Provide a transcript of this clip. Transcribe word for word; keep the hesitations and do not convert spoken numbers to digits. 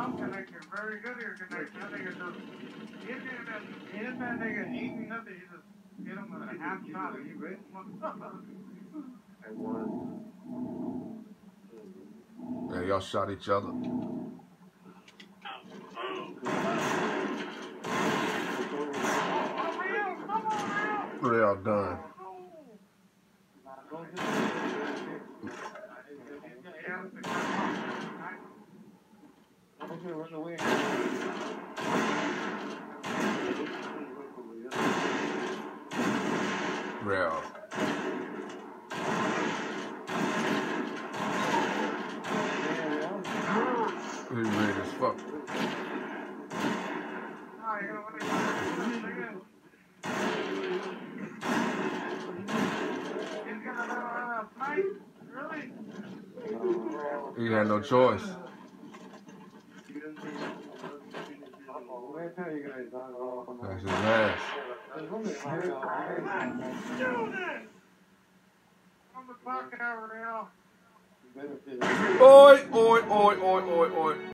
some connection, very good ear connection. I think it's just, hit that, hit that nigga eating nothing, you just hit him with a half shot. Are you ready? I won. Yeah, y'all shot each other. They all done. Real. He's ready as fuck. He had no choice. That's his ass. Oi, oi, oi, oi, oi, oi.